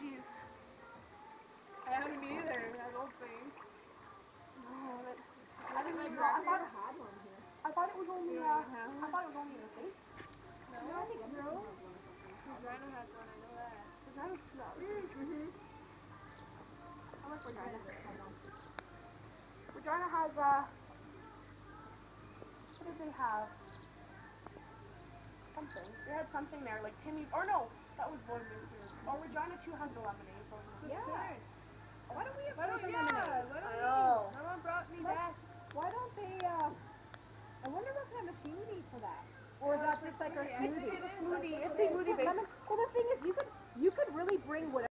Jeez. I haven't either, I don't think. No, that, I think my I director thought had one here. I thought it was only You don't even have I one? thought it was only in the States. No? No, I think everyone No? has one or something. Regina has one, I know that. Regina's $2. Mm-hmm. I like Regina Regina. had one. Regina has what did they have? Something. They had something there, like Timmy's, or no, that was Boy Meets World. Oh, Regina too has the lemonade, doesn't it? Yeah. Why don't we have